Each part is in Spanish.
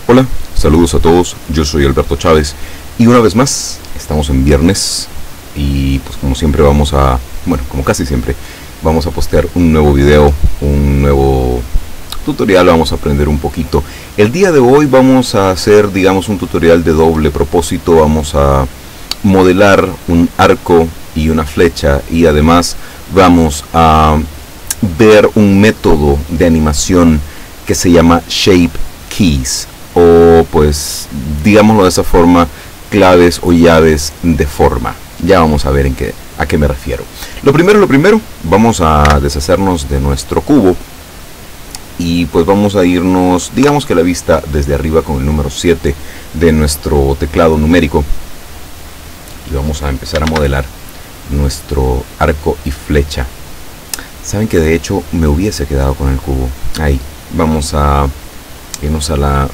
Hola, saludos a todos, yo soy Alberto Chávez y una vez más estamos en viernes y pues como siempre como casi siempre, vamos a postear un nuevo video, un nuevo tutorial, vamos a aprender un poquito. El día de hoy vamos a hacer, digamos, un tutorial de doble propósito. Vamos a modelar un arco y una flecha y además vamos a ver un método de animación que se llama Shape Keys, o pues digámoslo de esa forma, claves o llaves de forma. Ya vamos a ver a qué me refiero. Lo primero, vamos a deshacernos de nuestro cubo y pues vamos a irnos, digamos que a la vista desde arriba con el número 7 de nuestro teclado numérico, y vamos a empezar a modelar nuestro arco y flecha. Saben que de hecho me hubiese quedado con el cubo ahí. Vamos a irnos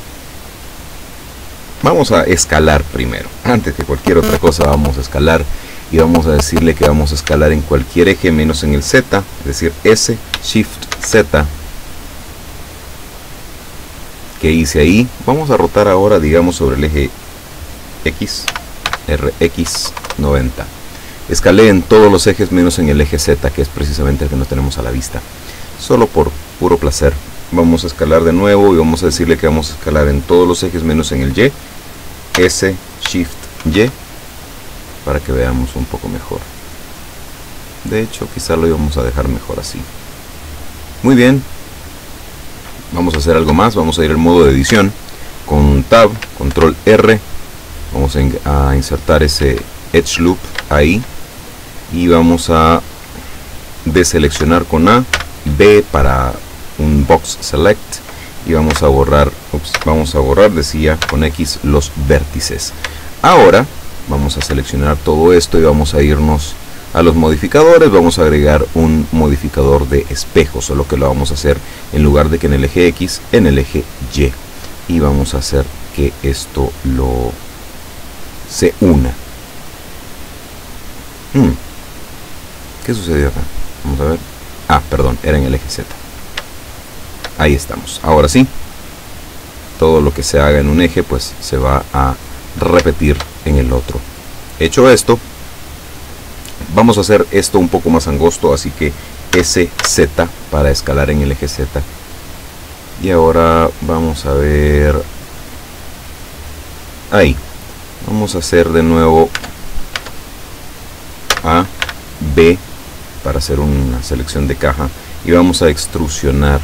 vamos a escalar primero. Antes que cualquier otra cosa vamos a escalar y vamos a decirle que vamos a escalar en cualquier eje menos en el Z, es decir, S, Shift, Z, que hice ahí. Vamos a rotar ahora, digamos, sobre el eje X, RX 90. Escalé en todos los ejes menos en el eje Z, que es precisamente el que no tenemos a la vista. Solo por puro placer. Vamos a escalar de nuevo y vamos a decirle que vamos a escalar en todos los ejes menos en el Y, S, Shift, Y, para que veamos un poco mejor. De hecho, quizá lo íbamos a dejar mejor así. Muy bien. Vamos a hacer algo más. Vamos a ir al modo de edición. Con Tab, Control R. Vamos a insertar ese Edge Loop ahí. Y vamos a deseleccionar con A, B para un Box Select. Y vamos a borrar, decía, con X los vértices. Ahora vamos a seleccionar todo esto y vamos a irnos a los modificadores. Vamos a agregar un modificador de espejo, solo que lo vamos a hacer en lugar de que en el eje X, en el eje Y. Y vamos a hacer que esto se una. ¿Qué sucedió acá? Vamos a ver. Perdón, era en el eje Z. Ahí estamos. Ahora sí, todo lo que se haga en un eje pues se va a repetir en el otro. Hecho esto, vamos a hacer esto un poco más angosto, así que SZ para escalar en el eje Z. Y ahora vamos a ver ahí. Vamos a hacer de nuevo A, B para hacer una selección de caja y vamos a extrusionar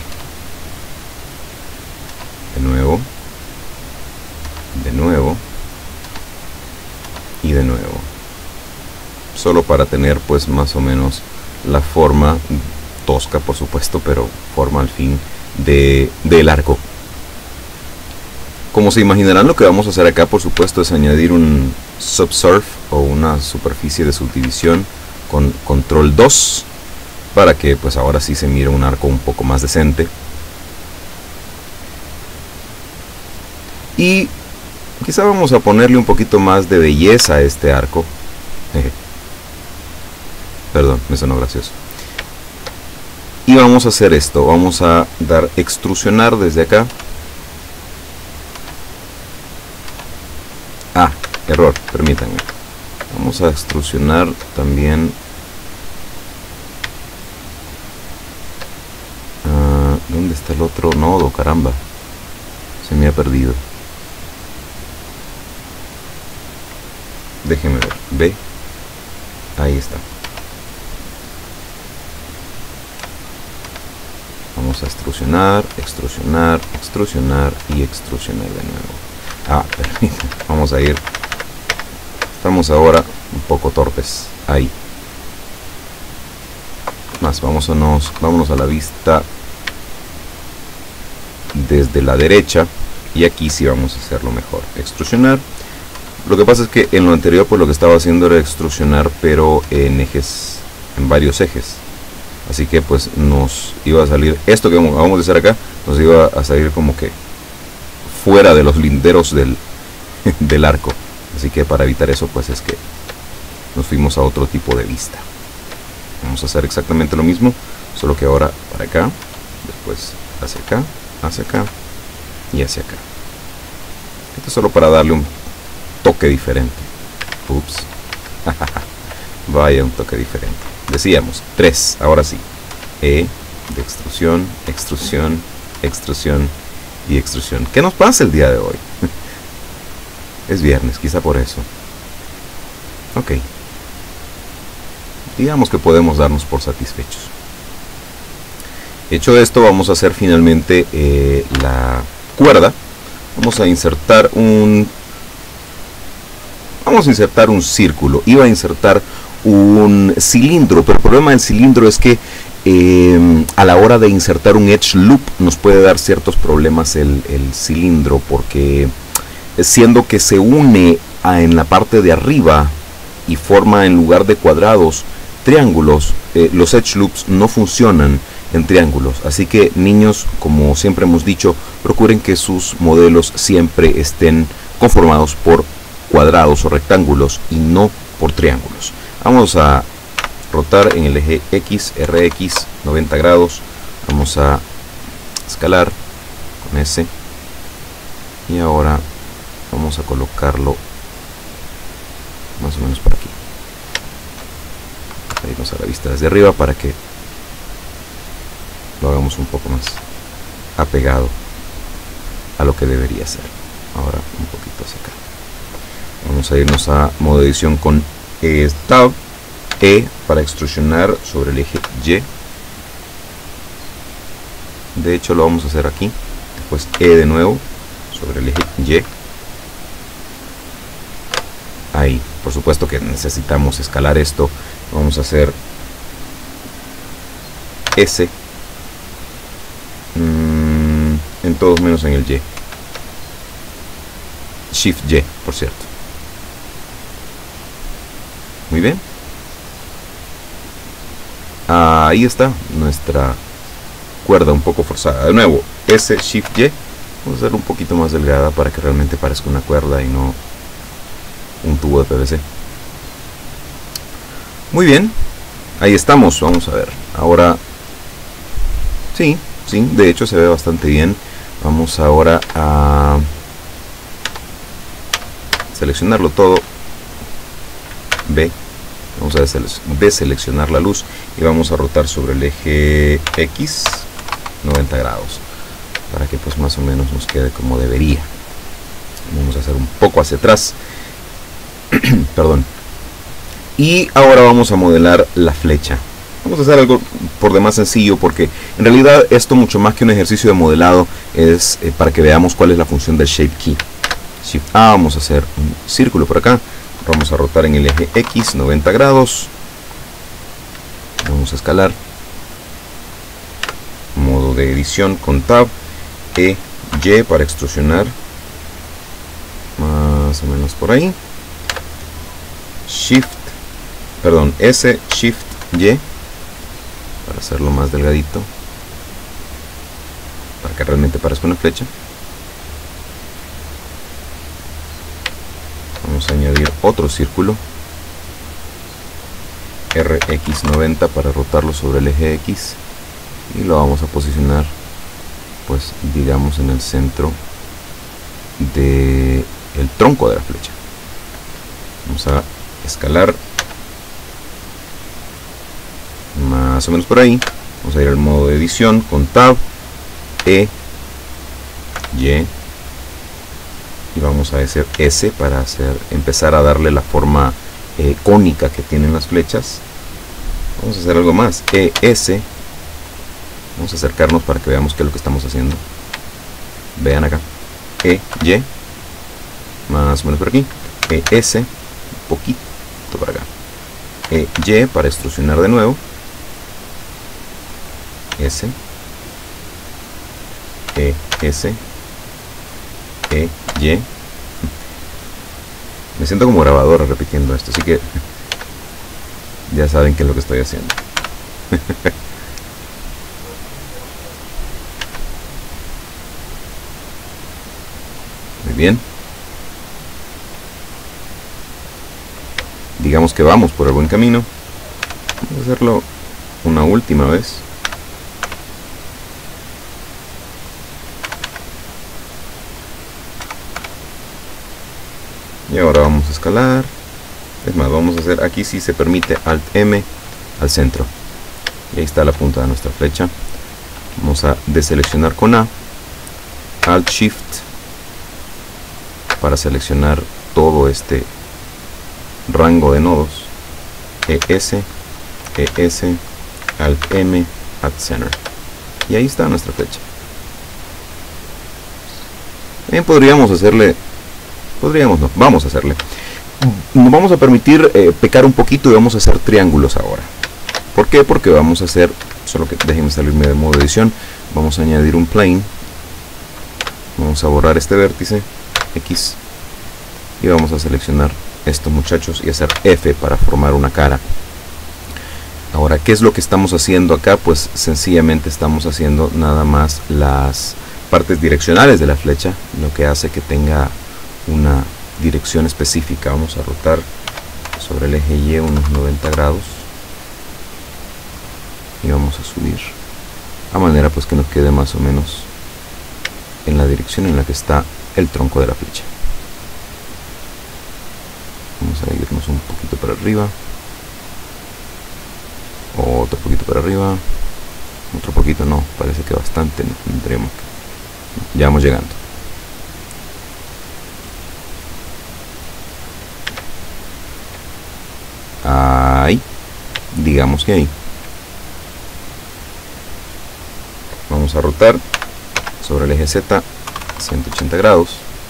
de nuevo y de nuevo, solo para tener pues más o menos la forma tosca, por supuesto, pero forma al fin del arco. Como se imaginarán, lo que vamos a hacer acá, por supuesto, es añadir un subsurf o una superficie de subdivisión con control 2 para que pues ahora sí se mire un arco un poco más decente. Y quizá vamos a ponerle un poquito más de belleza a este arco. Perdón, me sonó gracioso. Y vamos a hacer esto. Vamos a dar extrusionar desde acá. Error, permítanme. Vamos a extrusionar también. ¿Dónde está el otro nodo? Caramba, se me ha perdido. Déjenme ver. B. Ahí está. Vamos a extrusionar, extrusionar, extrusionar y extrusionar de nuevo. Permítanme. Vamos a ir. Estamos ahora un poco torpes. Ahí. Más, vámonos a la vista desde la derecha. Y aquí sí vamos a hacerlo mejor. Extrusionar. Lo que pasa es que en lo anterior pues lo que estaba haciendo era extrusionar, pero en varios ejes. Así que pues nos iba a salir esto que vamos a hacer acá, nos iba a salir como que fuera de los linderos del arco. Así que para evitar eso pues es que nos fuimos a otro tipo de vista. Vamos a hacer exactamente lo mismo, solo que ahora para acá, después hacia acá y hacia acá. Esto es solo para darle un toque diferente. Ups. Vaya, un toque diferente. Decíamos 3, ahora sí. E de extrusión, extrusión, extrusión y extrusión. ¿Qué nos pasa el día de hoy? Es viernes, quizá por eso. Ok. Digamos que podemos darnos por satisfechos. Hecho esto, vamos a hacer finalmente la cuerda. Vamos a insertar un círculo. Iba a insertar un cilindro, pero el problema del cilindro es que a la hora de insertar un edge loop nos puede dar ciertos problemas el cilindro, porque siendo que se une en la parte de arriba y forma, en lugar de cuadrados, triángulos, los edge loops no funcionan en triángulos. Así que, niños, como siempre hemos dicho, procuren que sus modelos siempre estén conformados por cuadrados o rectángulos y no por triángulos. Vamos a rotar en el eje X, RX, 90 grados. Vamos a escalar con S. Y ahora vamos a colocarlo más o menos por aquí. Irnos a la vista desde arriba para que lo hagamos un poco más apegado a lo que debería ser. Ahora un poquito hacia acá. Vamos a irnos a modo edición con Tab, E para extrusionar sobre el eje Y. De hecho lo vamos a hacer aquí. Después E de nuevo sobre el eje Y. Ahí, por supuesto que necesitamos escalar esto. Vamos a hacer S en todos menos en el Y. Shift Y, por cierto. Muy bien. Ahí está nuestra cuerda un poco forzada. De nuevo, S, Shift Y. Vamos a hacerlo un poquito más delgada para que realmente parezca una cuerda y no un tubo de PVC. Muy bien, ahí estamos. Vamos a ver. Ahora, sí, de hecho se ve bastante bien. Vamos ahora a seleccionarlo todo. B. Vamos a deseleccionar la luz y vamos a rotar sobre el eje X 90 grados para que pues más o menos nos quede como debería. Vamos a hacer un poco hacia atrás. Perdón. Y ahora vamos a modelar la flecha. Vamos a hacer algo por demás sencillo, porque en realidad esto, mucho más que un ejercicio de modelado, es para que veamos cuál es la función del Shape Key. Shift A, vamos a hacer un círculo por acá. Vamos a rotar en el eje X 90 grados. Vamos a escalar. Modo de edición con Tab. E, Y para extrusionar. Más o menos por ahí. S, Shift, Y para hacerlo más delgadito, para que realmente parezca una flecha. Vamos a añadir otro círculo, RX90 para rotarlo sobre el eje X, y lo vamos a posicionar pues digamos en el centro del tronco de la flecha. Vamos a escalar más o menos por ahí. Vamos a ir al modo de edición con Tab, E, Y, y vamos a hacer S para empezar a darle la forma cónica que tienen las flechas. Vamos a hacer algo más, E, S. Vamos a acercarnos para que veamos qué es lo que estamos haciendo. Vean acá, E, Y, más o menos por aquí, E, S, un poquito para acá, E, Y para extrusionar de nuevo, S, E, S, E, Y. Me siento como grabadora repitiendo esto, así que ya saben qué es lo que estoy haciendo. Muy bien. Digamos que vamos por el buen camino. Vamos a hacerlo una última vez. Y ahora vamos a escalar. Es más, vamos a hacer aquí si se permite Alt M al centro. Y ahí está la punta de nuestra flecha. Vamos a deseleccionar con A, Alt Shift, para seleccionar todo este rango de nodos. ES, ES, Alt M, Add Center. Y ahí está nuestra flecha. También podríamos hacerle, vamos a hacerle. Nos vamos a permitir pecar un poquito y vamos a hacer triángulos ahora. ¿Por qué? Porque vamos a hacer, solo que déjenme salirme de modo edición, vamos a añadir un plane, vamos a borrar este vértice, X, y vamos a seleccionar estos muchachos y hacer F para formar una cara. Ahora, ¿qué es lo que estamos haciendo acá? Pues sencillamente estamos haciendo nada más las partes direccionales de la flecha, lo que hace que tenga una dirección específica. Vamos a rotar sobre el eje Y unos 90 grados y vamos a subir a manera pues que nos quede más o menos en la dirección en la que está el tronco de la flecha. Vamos a irnos un poquito para arriba, otro poquito para arriba, otro poquito, no, parece que bastante tendremos que, ya vamos llegando. Ahí, digamos que ahí. Vamos a rotar sobre el eje Z 180 grados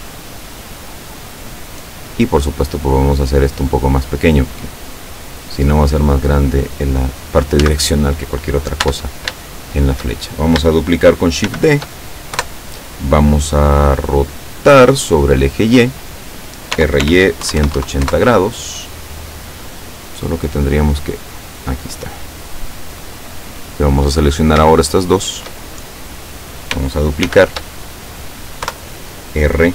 y por supuesto pues vamos a hacer esto un poco más pequeño, si no va a ser más grande en la parte direccional que cualquier otra cosa en la flecha. Vamos a duplicar con Shift D, vamos a rotar sobre el eje Y, RY 180 grados, solo que tendríamos que, aquí está, y vamos a seleccionar ahora estas dos, vamos a duplicar, RY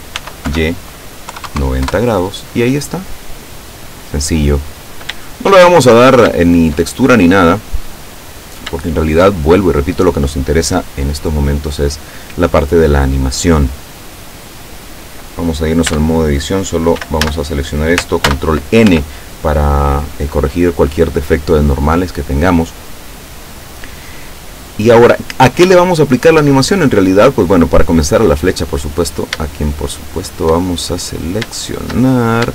90 grados y ahí está, sencillo. No le vamos a dar ni textura ni nada, porque en realidad, vuelvo y repito, lo que nos interesa en estos momentos es la parte de la animación. Vamos a irnos al modo de edición, solo vamos a seleccionar esto, control N para corregir cualquier defecto de normales que tengamos. Y ahora, ¿a qué le vamos a aplicar la animación? En realidad, pues bueno, para comenzar a la flecha, por supuesto, a quien por supuesto vamos a seleccionar.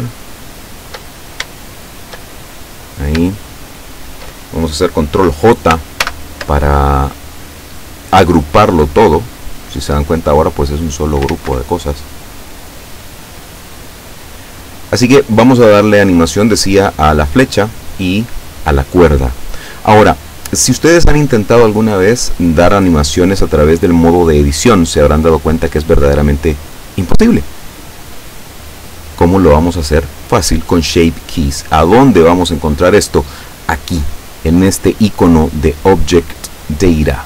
Ahí. Vamos a hacer control J para agruparlo todo. Si se dan cuenta ahora, pues es un solo grupo de cosas. Así que vamos a darle animación, decía, a la flecha y a la cuerda. Ahora, si ustedes han intentado alguna vez dar animaciones a través del modo de edición, se habrán dado cuenta que es verdaderamente imposible. ¿Cómo lo vamos a hacer? Fácil, con Shape Keys. ¿A dónde vamos a encontrar esto? Aquí, en este icono de Object Data.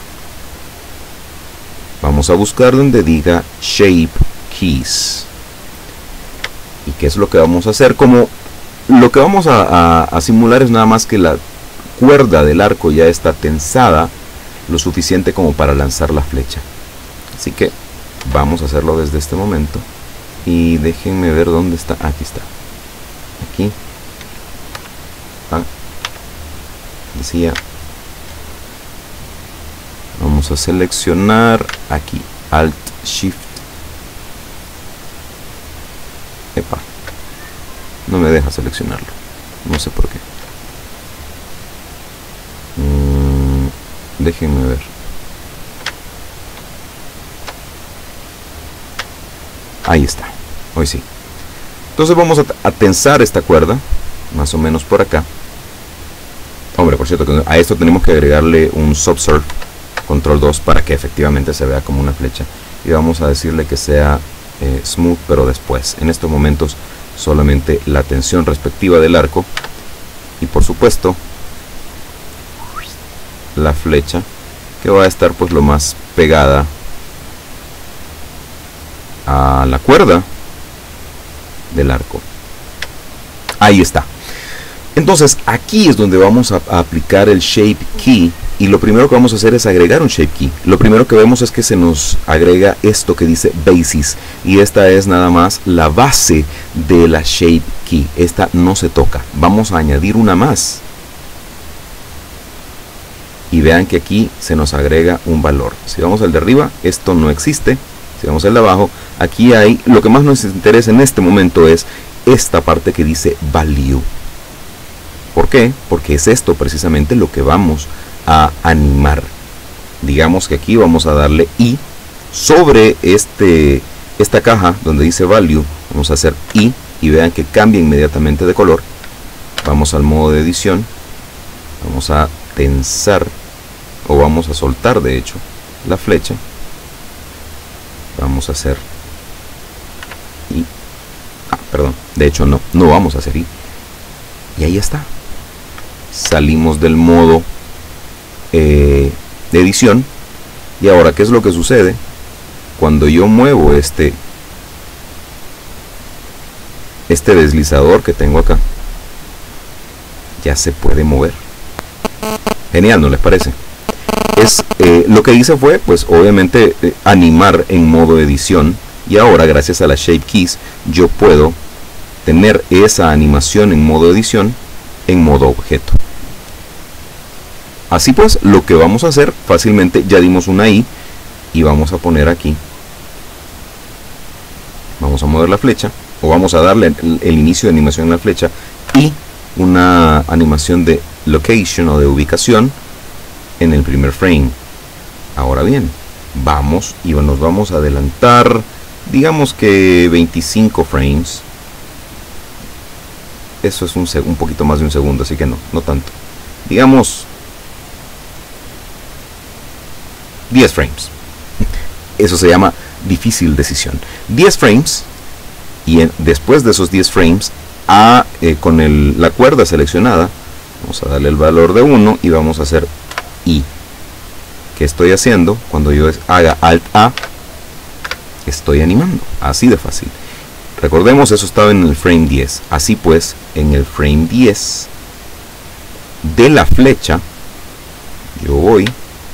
Vamos a buscar donde diga Shape Keys. ¿Y qué es lo que vamos a hacer? Como lo que vamos a simular es nada más que la cuerda del arco ya está tensada lo suficiente como para lanzar la flecha. Así que vamos a hacerlo desde este momento. Y déjenme ver dónde está. Aquí está. Aquí. Decía. Vamos a seleccionar aquí. Alt Shift. Epa. No me deja seleccionarlo. No sé por qué. Déjenme ver. Ahí está. Hoy sí. Entonces vamos a tensar esta cuerda. Más o menos por acá. Hombre, por cierto, a esto tenemos que agregarle un subsurf. Control 2 para que efectivamente se vea como una flecha. Y vamos a decirle que sea smooth, pero después. En estos momentos solamente la tensión respectiva del arco. Y por supuesto la flecha, que va a estar pues lo más pegada a la cuerda del arco. Ahí está. Entonces aquí es donde vamos a aplicar el Shape Key y lo primero que vamos a hacer es agregar un shape key. Lo primero que vemos es que se nos agrega esto que dice basis, y esta es nada más la base de la shape key. Esta no se toca. Vamos a añadir una más, y vean que aquí se nos agrega un valor. Si vamos al de arriba, esto no existe. Si vamos al de abajo, aquí hay, lo que más nos interesa en este momento es esta parte que dice value. ¿Por qué? Porque es esto precisamente lo que vamos a animar. Digamos que aquí vamos a darle y sobre esta caja donde dice value, vamos a hacer y vean que cambia inmediatamente de color. Vamos al modo de edición, vamos a tensar, o vamos a soltar de hecho la flecha, vamos a hacer y perdón, de hecho no vamos a hacer y ahí está. Salimos del modo de edición, y ahora ¿qué es lo que sucede? Cuando yo muevo este deslizador que tengo acá, ya se puede mover. Genial, ¿no les parece? Lo que hice fue, pues obviamente, animar en modo edición, y ahora gracias a las shape keys yo puedo tener esa animación en modo edición en modo objeto. Así pues, lo que vamos a hacer fácilmente, ya dimos una i y vamos a poner aquí, vamos a mover la flecha, o vamos a darle el inicio de animación a la flecha y una animación de location o de ubicación en el primer frame. Ahora bien, vamos y nos vamos a adelantar, digamos que 25 frames. Eso es un poquito más de un segundo, así que no tanto. Digamos 10 frames. Eso se llama difícil decisión. 10 frames, y después de esos 10 frames, con la cuerda seleccionada, vamos a darle el valor de 1 y vamos a hacer I. ¿Qué estoy haciendo? Cuando yo haga Alt A, estoy animando. Así de fácil. Recordemos, eso estaba en el frame 10. Así pues, en el frame 10 de la flecha, yo voy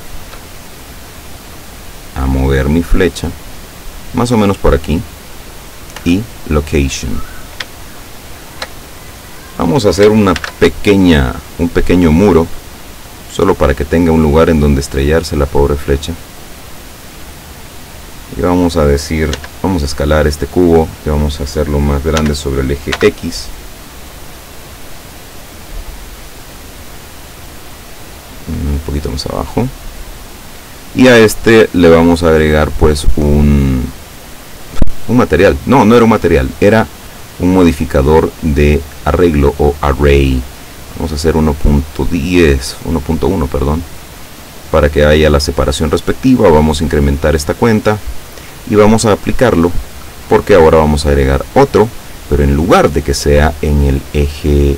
a mover mi flecha más o menos por aquí, y location. Vamos a hacer un pequeño muro, solo para que tenga un lugar en donde estrellarse la pobre flecha. Y vamos a escalar este cubo, y vamos a hacerlo más grande sobre el eje X. Un poquito más abajo. Y a este le vamos a agregar pues un material. No era un material, era un modificador de arreglo o array. Vamos a hacer 1.1, perdón, para que haya la separación respectiva. Vamos a incrementar esta cuenta y vamos a aplicarlo, porque ahora vamos a agregar otro, pero en lugar de que sea en el eje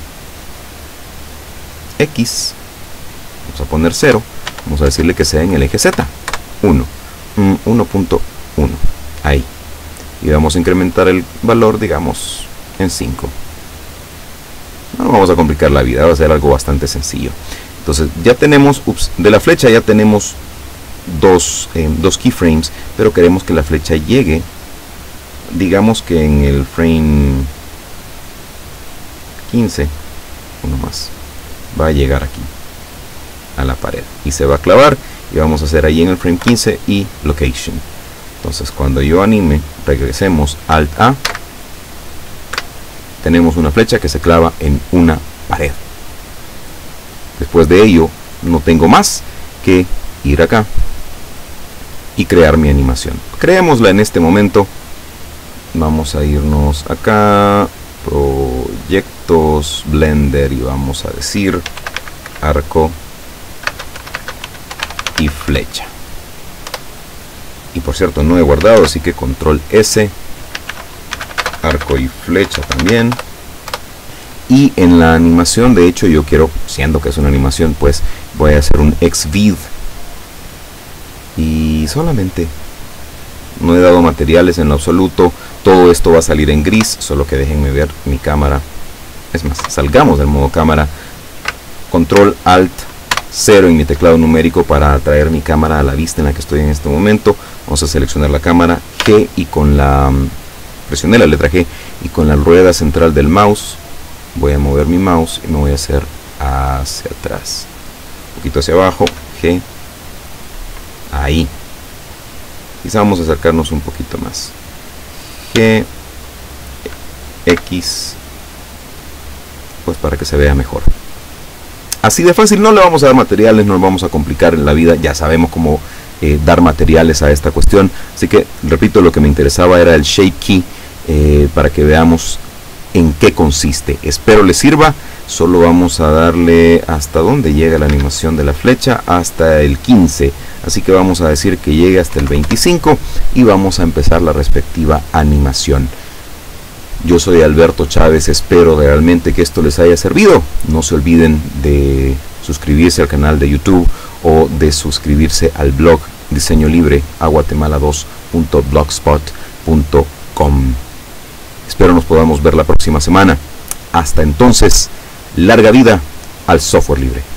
X, vamos a poner 0, vamos a decirle que sea en el eje Z, 1.1, ahí, y vamos a incrementar el valor, digamos, en 5. No vamos a complicar la vida, va a ser algo bastante sencillo. Entonces ya tenemos, de la flecha ya tenemos dos keyframes, pero queremos que la flecha llegue, digamos que en el frame 15, uno más, va a llegar aquí a la pared y se va a clavar, y vamos a hacer ahí en el frame 15 y location. Entonces cuando yo anime, regresemos Alt A, tenemos una flecha que se clava en una pared. Después de ello no tengo más que ir acá y crear mi animación. Creémosla en este momento. Vamos a irnos acá, proyectos, Blender, y vamos a decir arco y flecha. Y por cierto, no he guardado, así que control S, arco y flecha también. Y en la animación, de hecho, yo quiero, siendo que es una animación, pues voy a hacer un xvid, y solamente no he dado materiales en lo absoluto. Todo esto va a salir en gris, solo que déjenme ver mi cámara. Es más, salgamos del modo cámara, control alt 0 en mi teclado numérico para traer mi cámara a la vista en la que estoy en este momento. Vamos a seleccionar la cámara, G, y con la presioné la letra G, y con la rueda central del mouse voy a mover mi mouse y me voy a hacer hacia atrás, un poquito hacia abajo, G, ahí. Quizá vamos a acercarnos un poquito más, G, X, pues para que se vea mejor. Así de fácil. No le vamos a dar materiales, no nos vamos a complicar en la vida, ya sabemos cómo dar materiales a esta cuestión. Así que, repito, lo que me interesaba era el Shape Key, para que veamos en qué consiste. Espero les sirva. Solo vamos a darle hasta donde llega la animación de la flecha, hasta el 15. Así que vamos a decir que llegue hasta el 25 y vamos a empezar la respectiva animación. Yo soy Alberto Chávez, espero realmente que esto les haya servido. No se olviden de suscribirse al canal de YouTube o de suscribirse al blog Diseño Libre a guatemala2.blogspot.com. Espero nos podamos ver la próxima semana. Hasta entonces, larga vida al software libre.